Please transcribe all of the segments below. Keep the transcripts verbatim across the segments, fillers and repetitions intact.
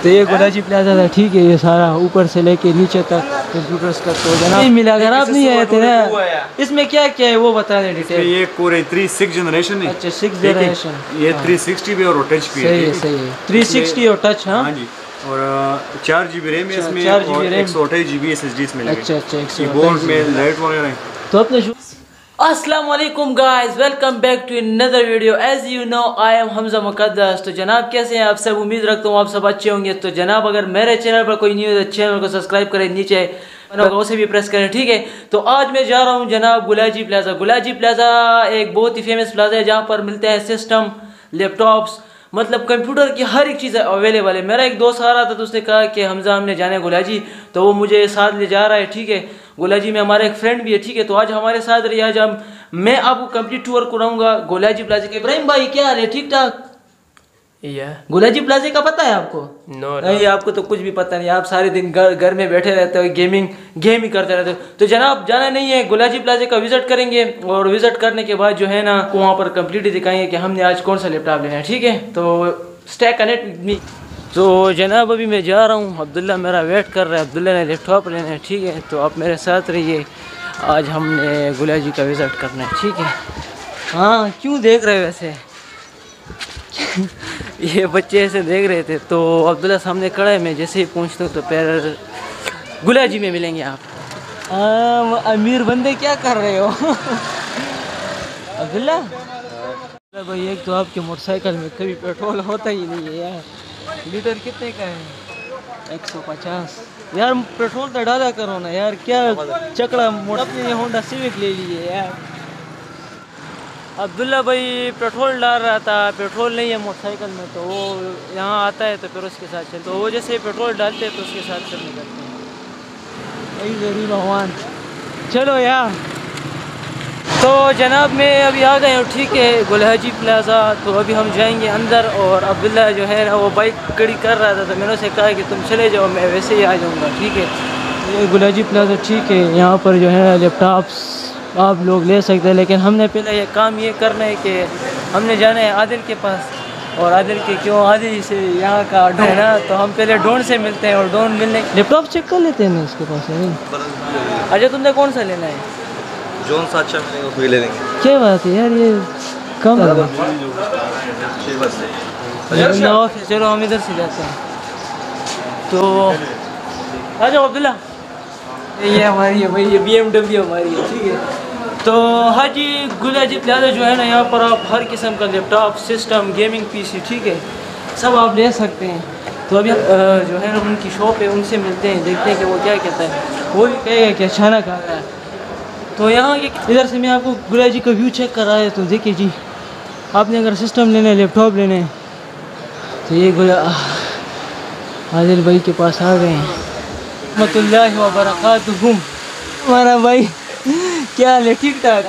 तो ये गुलाजी प्लाजा था, ठीक है। ये सारा ऊपर से लेके नीचे तक कंप्यूटर्स का तो जनाब नहीं मिला। अगर आप नहीं आए थे ना, इसमें क्या क्या है वो बता दें डिटेल। ये कोर थ्री सिक्स जनरेशन है। अच्छा सिक्स जनरेशन। ये थ्री सिक्सटी भी और टच भी है। सही है सही है। थ्री सिक्सटी और टच। हाँ जी। और चार जी बी रैम है इसमें, चार जी बी रैम, एक सौ अट्ठाईस G B S S D इसमें। अच्छा अच्छा। कीबोर्ड में लाइट वगैरह है। तो अपने अस्सलाम वालेकुम guys, welcome back to another video. As you know I am Hamza Muqaddas. तो जनाब कैसे हैं आप सब? उम्मीद रखता हूँ आप सब अच्छे होंगे। तो जनाब अगर मेरे चैनल पर कोई न्यू है तो चैनल को सब्सक्राइब करें, नीचे उसे भी प्रेस करें, ठीक है। तो आज मैं जा रहा हूँ जनाब गुलाजी प्लाजा। गुलाजी प्लाजा एक बहुत ही फेमस प्लाजा है जहाँ पर मिलते हैं सिस्टम, लैपटॉप्स, मतलब कंप्यूटर की हर एक चीज़ अवेलेबल है। मेरा एक दोस्त आ रहा था तो उसने कहा कि हमजा हमने जाने गुलाजी, तो वो मुझे साथ ले जा रहा है, ठीक है। गुलाजी में हमारा एक फ्रेंड भी है, ठीक है। तो आज हमारे साथ रही, आज हम मैं आपको कंप्लीट टूर कराऊंगा गुलाजी प्लाजा के। इब्राहिम भाई क्या हाल है? ठीक ठाक? या गुलाजी प्लाजा का पता है आपको? नो नहीं, आपको तो कुछ भी पता नहीं। आप सारे दिन घर घर में बैठे रहते हो, गेमिंग गेम ही करते रहते हो। तो जनाब जाना नहीं है, गुलाजी प्लाजा का विजिट करेंगे और विजिट करने के बाद जो है ना वहाँ पर कंप्लीट दिखाएंगे कि हमने आज कौन सा लैपटॉप लेना है, ठीक है। तो स्टे कनेक्ट विद मी। तो जनाब अभी मैं जा रहा हूँ, अब्दुल्ला मेरा वेट कर रहा है, अब्दुल्ला ने लैपटॉप लेना है, ठीक है। तो आप मेरे साथ रहिए, आज हमने गुलाजी का विजिट करना है, ठीक है। हाँ क्यों देख रहे हो वैसे? ये बच्चे ऐसे देख रहे थे। तो अब्दुल्ला सामने खड़ा है, मैं जैसे ही पहुँचता हूँ तो पैर गुलाजी में मिलेंगे आप। हाँ अमीर बंदे क्या कर रहे हो? अब्दुल्ला भाई, एक तो आपके मोटरसाइकिल में कभी पेट्रोल होता ही नहीं है यार। लीटर कितने का है? एक सौ पचास। यार पेट्रोल तो डाला करो ना यार, क्या चकड़ा मोटा। अपने ये होंडा सिविक ले लिए यार। अब्दुल्ला भाई पेट्रोल डाल रहा था, पेट्रोल नहीं है मोटरसाइकिल में, तो वो यहाँ आता है तो फिर उसके साथ चलते। तो वो जैसे पेट्रोल डालते हैं तो उसके साथ चल निकलते हैं। वही जरूर भगवान। चलो यार, तो जनाब मैं अभी आ गया हूँ, ठीक है, गुलाजी प्लाजा। तो अभी हम जाएंगे अंदर और अब्दुल्ला जो है ना वो बाइक खड़ी कर रहा था, तो मैंने उसे कहा कि तुम चले जाओ, मैं वैसे ही आ जाऊँगा, ठीक है। ये गुलाजी प्लाजा, ठीक है, यहाँ पर जो है लैपटॉप्स आप लोग ले सकते हैं। लेकिन हमने पहले ये काम ये करना है कि हमने जाना है आदिल के पास। और आदिल के क्यों, आदिल से यहाँ का है ना, तो हम पहले डोन से मिलते हैं और डोन मिलने लैपटॉप चेक कर लेते हैं ना इसके पास है। अच्छा तुमने कौन सा लेना है? जोन सा अच्छा मिलेगा वही ले लेंगे। क्या बात है यार, ये कम है। चलो हम इधर से जाते हैं। तो आ जाओ अब्दुल्ला, ये हमारी है भाई, ये बी एम डब्ल्यू हमारी है, ठीक है। तो हाँ जी, गुलाजी प्लाजा जो है ना यहाँ पर आप हर किस्म का लैपटॉप, सिस्टम, गेमिंग पीसी, ठीक है, सब आप ले सकते हैं। तो अभी जो है ना उनकी शॉप है, उनसे मिलते हैं, देखते हैं कि वो क्या कहता है। वो भी कहेगा कि अचानक आ रहा है। तो यहाँ इधर से मैं आपको गुलाजी का व्यू चेक कर रहा है। तो देखिए जी, आपने अगर सिस्टम लेना है, लैपटॉप लेना है, तो ये गुला आदिल भाई के पास आ गए हैं, रहमतुल्लाहि व बरकातुहू। हमारा भाई क्या हाल है? ठीक ठाक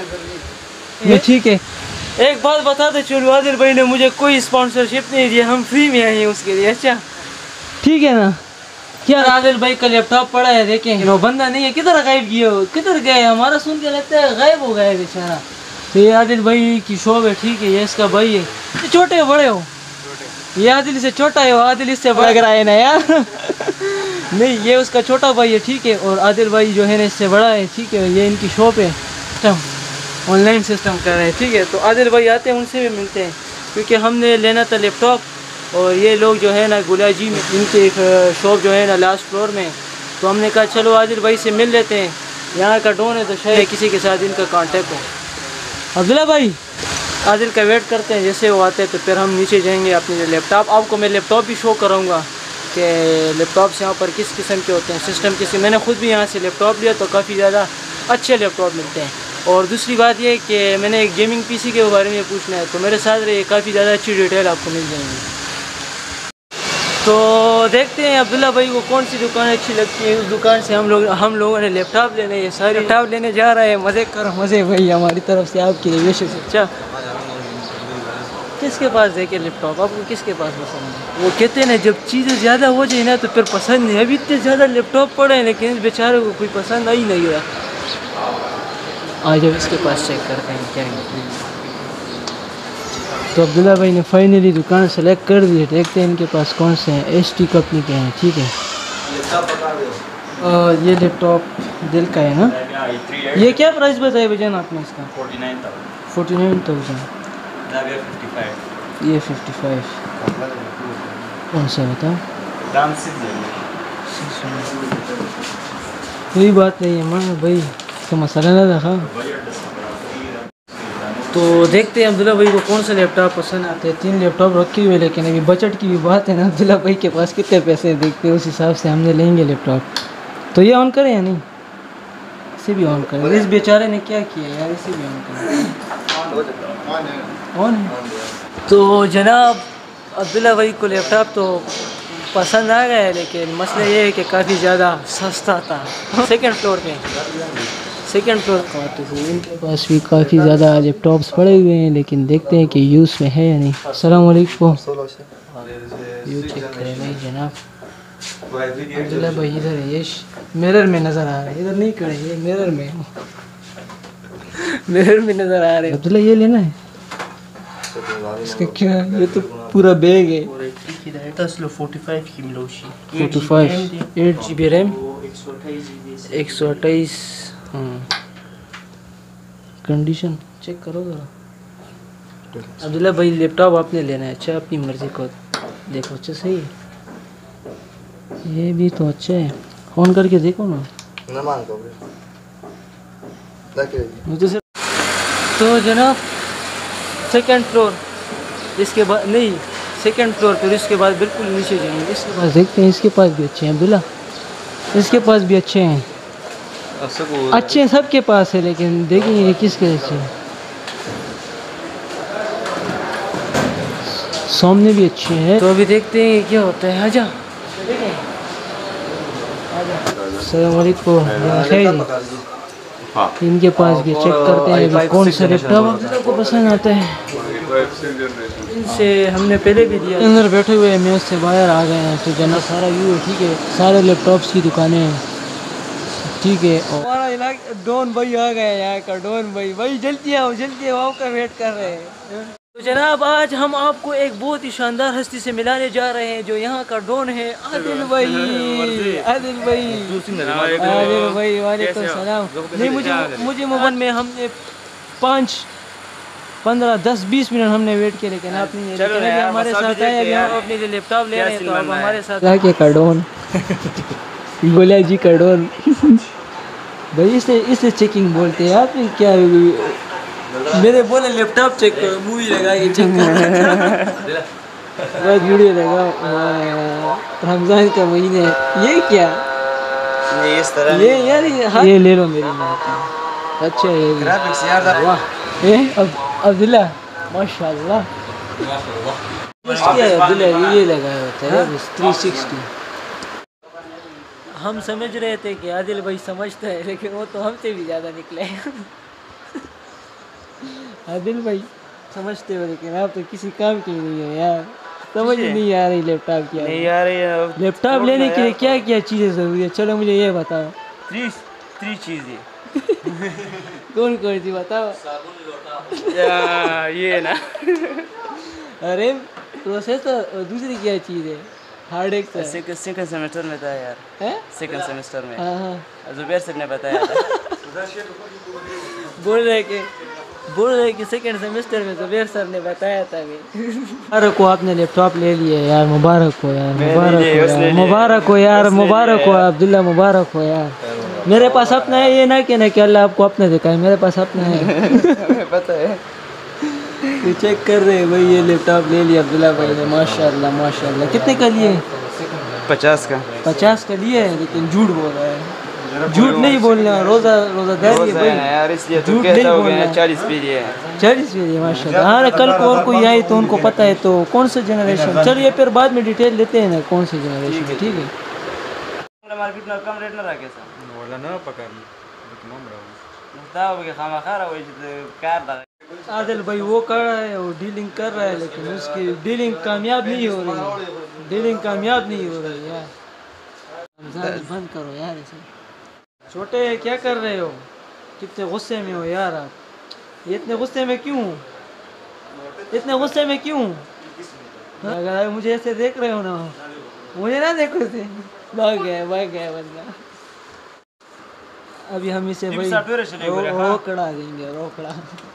है, ठीक है। एक बात बताते चलो, आदिल भाई ने मुझे कोई स्पॉन्सरशिप नहीं दिया, हम फ्री में आए हैं उसके लिए। अच्छा ठीक है ना। क्या आदिल भाई का लैपटॉप पड़ा है, देखें वो बंदा नहीं है, किधर गायब किए हो, किधर गए? हमारा सुन के लगता है गायब हो गया बेचारा। तो ये आदिल भाई की शॉप है, ठीक है, ये इसका भाई है। छोटे हो बड़े हो? ये आदिल से छोटा है, आदिल इससे बड़ा लग रहा है ना यार। नहीं ये उसका छोटा भाई है, ठीक है, और आदिल भाई जो है ना इससे बड़ा है, ठीक है। ये इनकी शॉप है, ऑनलाइन सिस्टम कर रहे हैं, ठीक है। तो आदिल भाई आते हैं, उनसे भी मिलते हैं, क्योंकि हमने लेना था लैपटॉप। और ये लोग जो है ना गुलाजी में, इनके एक शॉप जो है ना लास्ट फ्लोर में। तो हमने कहा चलो आदिल भाई से मिल लेते हैं, यहाँ का डोन है तो शायद किसी के साथ इनका कांटेक्ट हो। अब्दुल्ला भाई आदिल का वेट करते हैं, जैसे वो आते हैं तो फिर हम नीचे जाएंगे अपने लैपटॉप। आपको मैं लैपटॉप भी शो कराऊंगा कि लैपटॉप्स यहाँ पर किस किस्म के होते हैं, सिस्टम किस। मैंने खुद भी यहाँ से लैपटॉप लिया तो काफ़ी ज़्यादा अच्छे लैपटॉप मिलते हैं। और दूसरी बात ये कि मैंने एक गेमिंग पीसी के बारे में पूछना है, तो मेरे साथ रहिए, काफ़ी ज़्यादा अच्छी डिटेल आपको मिल जाएंगी। तो देखते हैं अब्दुल्ला भाई को कौन सी दुकान अच्छी लगती है, उस दुकान से हम लोग हम लोगों ने लैपटॉप लेने, ये सारे लैपटॉप लेने जा रहे हैं। मज़े करो मज़े भाई, हमारी तरफ से आपके लिए विशेष। अच्छा किसके पास देखे लैपटॉप, आपको किसके पास पसंद है? वो कहते हैं ना जब चीज़ें ज़्यादा हो जाए ना तो फिर पसंद नहीं। अभी इतने ज़्यादा लैपटॉप पड़े हैं लेकिन इस बेचारे को कोई पसंद ही नहीं हुआ। आज जब इसके पास चेक करते हैं क्या है। तो अब्दुल्ला भाई ने फाइनली दुकान सेलेक्ट कर दी है। देखते हैं इनके पास कौन से हैं। एच टी कंपनी के हैं, ठीक है। और ये लैपटॉप दिल का है ना। ये क्या प्राइस बताया भैया आपने इसका? Forty nine thousand. ये फिफ्टी फाइव। कौन सा बताओ? कोई बात नहीं है माँ भाई, इसका मसाला ना रखा। तो देखते हैं अब्दुल्ला भाई को कौन सा लैपटॉप पसंद आते हैं। तीन लैपटॉप रखे हुए, लेकिन अभी बजट की भी बात है ना। अब्दुल्ला भाई के पास कितने पैसे हैं देखते हैं, उस हिसाब से हमने लेंगे लैपटॉप। तो ये ऑन करें या नहीं? इसे भी ऑन करें। इस बेचारे ने क्या किया यार, इसे भी ऑन करें। ऑन है। तो जनाब अब्दुल्ला भाई को लैपटॉप तो पसंद आ गया है, लेकिन मसला ये है कि काफ़ी ज़्यादा सस्ता था। सेकंड फ्लोर पे सेकंड फ्लोर का तो इनके पास भी काफ़ी ज़्यादा लैपटॉप्स पड़े हुए हैं, लेकिन देखते हैं कि यूज़ में है या नहीं। अस्सलाम वालेकुम। यू चेक करें भाई जनाब। अब्दुल्ला भाई इधर है, ये मिरर में नज़र आ रहा है। इधर नहीं करे, ये मिरर में मिरर में नज़र आ रहे हैं। अब्दुल्ला ये लेना है इसका क्या? ये तो पूरा बैग है। Forty five eight G B RAM, एक सौ अट्ठाईस। हाँ, कंडीशन चेक करो ज़रा। अब्दुल्ला भाई लैपटॉप आपने लेना है, अच्छा अपनी मर्ज़ी को देखो। अच्छा सही है, ये भी तो अच्छा है। ऑन करके देखो ना। तो जनाब सेकंड फ्लोर, इसके बाद नहीं सेकंड फ्लोर, फिर इसके बाद बिल्कुल नीचे जाएंगे। इसके पास देखते हैं, इसके पास भी अच्छे हैं अब्दुल्ला, इसके पास भी अच्छे हैं। अच्छे सबके पास है, लेकिन देखेंगे किसके अच्छे हैं। सामने भी अच्छे हैं, तो अभी देखते हैं क्या होता है। आजा अस्सलाम वालेकुम। इनके पास भी चेक करते हैं अभी कौन सा लैपटॉप आपको पसंद आता है। इनसे हमने पहले भी दिया। अंदर बैठे हुए हैं, मैं उससे बाहर आ गए हैं। तो जना सारा व्यू है, ठीक है। सारे लैपटॉप्स की दुकानें हैं, ठीक है। हमारा इलाका डॉन भाई आ गया यहाँ का। डॉन भाई भाई जल्दी आओ, जल्दी आओ, आपका वेट कर रहे हैं। तो जनाब आज हम आपको एक बहुत ही शानदार हस्ती से मिलाने जा रहे हैं, जो यहाँ का डॉन है। आदिल भाई, आदिल भाई, आदिल भाई वालेकुम सलाम। नहीं मुझे मुझे मोबाइल में हमने पाँच पंद्रह दस बीस मिनट हमने वेट किया, लेकिन आप नहीं। लेकिन अभी हमारे साथ आए, अभी हम अपने लिए लैपटॉप ले रहे हैं, तो अब हमारे साथ क्या का डॉन गोला जी का डॉन भाई। इसे इसे चेकिंग बोलते हैं। आप क्या मेरे बोले लैपटॉप चेक करो, मूवी लगा के चेक करो। बस वीडियो लगाओ। रमजान का महीना है, ये क्या ये इस तरह ये यार ये, हाँ। ये ले लो मेरी बात। अच्छा ये ग्राफिक्स यार, वाह। ए अब अब्दुल्ला माशाल्लाह अब्दुल्ला ये लगाया होता है थ्री सिक्सटी। हम समझ रहे थे कि आदिल भाई समझता है, लेकिन वो तो हमसे भी ज़्यादा निकले। आदिल भाई समझते हो, लेकिन आप तो किसी काम के नहीं है यार। समझ नहीं आ रही लैपटॉप क्या नहीं आ रही है। लैपटॉप लेने के लिए क्या क्या चीज़ें ज़रूरी है? चलो मुझे ये बताओ। थ्री थ्री चीज़ें कौन कौन सी बताओ? ये ना अरे प्रोसेसर, और दूसरी क्या चीज़ है? Hard disk. सेकंड सेमेस्टर में था यार, सेकंड सेमेस्टर में। हाँ हाँ जुबैर सर ने बताया था। बोल रहे कि बोल रहे कि सेकंड सेमेस्टर में जुबैर सर ने बताया था। मुबारक हो, आपने लैपटॉप ले लिया यार। मुबारक हो यार, मुबारक हो यार, मुबारक हो यार, मुबारक हो अब्दुल्ला, मुबारक हो यार। मेरे पास अपना है, ये ना कहना कि अल्लाह आपको अपना दिखाए, मेरे पास अपना है। पता है। ये चेक कर रहे हैं भाई, ये लैपटॉप ले लिया अब्दुल्ला भाई ने। माशाल्लाह माशाल्लाह। कितने का लिए? पचास का पचास का लिए है, लेकिन झूठ बोल रहा है। झूठ नहीं बोलना, रोजा रोजादारी है भाई यार, इसलिए झूठ नहीं बोलना। चालीस पे लिए चालीस पे लिए माशाल्लाह। हाँ कल को और कोई आए तो उनको पता है। तो कौन सा जनरेशन? चलिए फिर बाद में डिटेल लेते हैं ना, कौन सी जनरेशन है, ठीक है। मार्केट में कम रेट ना रखे सर बोला ना पकड़ आदिल भाई वो कर रहा है, वो डीलिंग कर रहा है, लेकिन उसकी डीलिंग कामयाब नहीं हो रही है। डीलिंग कामयाब नहीं हो रही यार। बंद करो यार ऐसे। छोटे क्या कर रहे हो? कितने गुस्से में हो यार आप? ये इतने गुस्से में क्यों? इतने गुस्से में क्यों? अगर मुझे ऐसे देख रहे हो ना, मुझे ना देखो ऐसे। भाग गया भाग गया बंदा। अभी हम इसे भाई रो, रोकड़ा देंगे, रोकड़ा।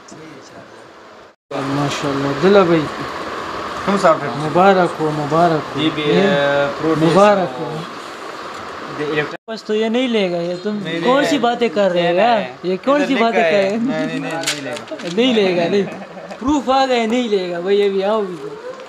माशाल्लाह अब्दुल्ला भाई मुबारक हो, मुबारक हो, मुबारक हो। बस तो ये नहीं लेगा, ये तुम कौन सी बातें कर रहे हो यार? ये कौन सी बातें कर रहे हो? नहीं लेगा, नहीं प्रूफ आ गए, नहीं लेगा भाई। अभी आओ भी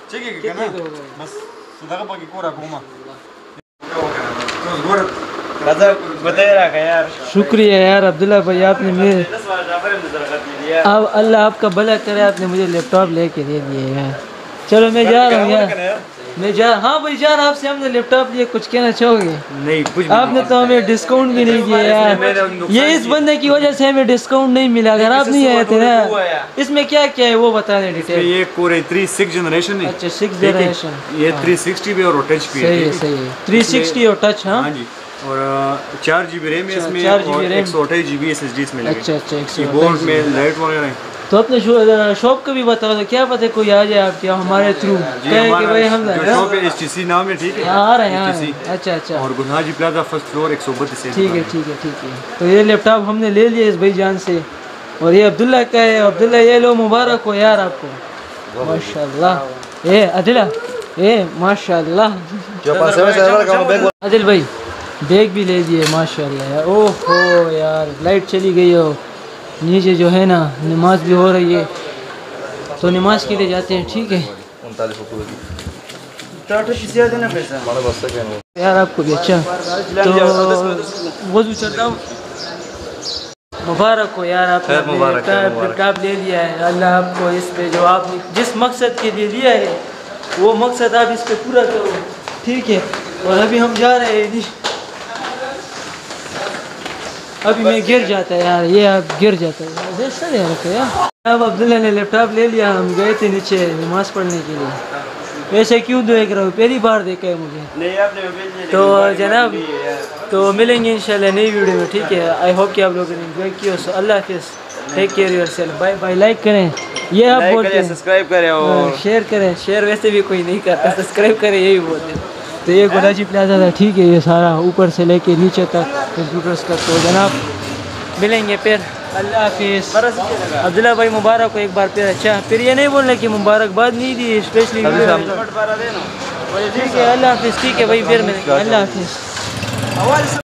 शुक्रिया यार अब्दुल्ला भाई, आपने मेरे अब अल्लाह आपका भला करे, आपने मुझे लैपटॉप लेके दे दिए यार। चलो मैं जा रहा हूँ यार, मैं जा। हाँ भाई जान, आपसे हमने लैपटॉप लिए, कुछ कहना चाहोगे? नहीं कुछ आपने तो हमें डिस्काउंट भी नहीं दिया यार। ये इस बंदे की वजह से हमें डिस्काउंट नहीं मिला। अगर आप नहीं आए थे ना, इसमें क्या क्या है वो बता दें डिटेल। ये कोरे थ्री सिक्स जनरेशन है। अच्छा सिक्स जनरेशन, ये थ्री सिक्सटी भी और टच भी है। सही है, सही है। थ्री सिक्सटी और टच। हाँ जी। और चार जी बी रैम है इसमें, चार जी बी और एक सौ अट्ठाईस G B S S D इसमें लगेगा। अच्छा अच्छा, एक सौ कीबोर्ड में लाइट वगैरह है। तो अपने शॉप का भी बताओ तो क्या पता कोई आ जाए आपके हमारे थ्रू, कहे कि भाई हम शॉप है एच टी सी नाम है, ठीक है। आ रहे हैं, आ रहे हैं। अच्छा अच्छा, और गुनाजी प्लाजा फर्स्ट फ्लोर एक सौ बत्तीस। ठीक है ठीक है ठीक है। तो ये लैपटॉप हमने ले लिया इस भाईजान से, और ये अब्दुल्ला का है। अब्दुल्ला ये लो, मुबारक हो यार आपको, माशाल्लाह। ए अदिला, ए माशाल्लाह। अदिल भाई बैग भी ले दिए माशाल्लाह यार। ओहो यार लाइट चली गई हो, नीचे जो है ना नमाज भी हो रही है, तो नमाज के लिए जाते हैं, ठीक है यार। आपको भी अच्छा, तो वजू चलता हूँ। मुबारक हो यार, आपने लैपटॉप ले लिया है। अल्लाह आपको इस पे जो आपने जिस मकसद के लिए लिया है वो मकसद आप इस पे पूरा करो, ठीक है। और अभी हम जा रहे हैं, अभी मैं गिर जाता है यार, ये आप गिर जाता है यार। अब अब्दुल्ला ने लैपटॉप ले लिया, हम गए थे नीचे नमाज़ पढ़ने के लिए। वैसे क्यों देख रहा हूँ, पहली बार देखा है मुझे। नहीं आपने तो जनाब, तो मिलेंगे इंशाल्लाह नई वीडियो में, ठीक है। आई होप कि आप लोगों ने एंजॉय किया। सो अल्लाह हाफिज़, take care yourself, bye bye. Like करें, ये आप बोलते हैं, सब्सक्राइब करें और शेयर करें। शेयर वैसे भी कोई नहीं करता, सब्सक्राइब करें यही बोलते हैं। तो ये गुनाजी प्लाजा था, ठीक है, ये सारा ऊपर से लेके नीचे तक कंप्यूटर्स का। तो जनाब मिलेंगे फिर, अल्लाह हाफिज़। अब्दुल्ला भाई मुबारक हो एक बार फिर। अच्छा फिर ये नहीं बोलना कि मुबारकबाद नहीं दी स्पेशली, ठीक है। अल्लाह हाफिज़, ठीक है भाई, फिर मिलेंगे, अल्लाह हाफिज़।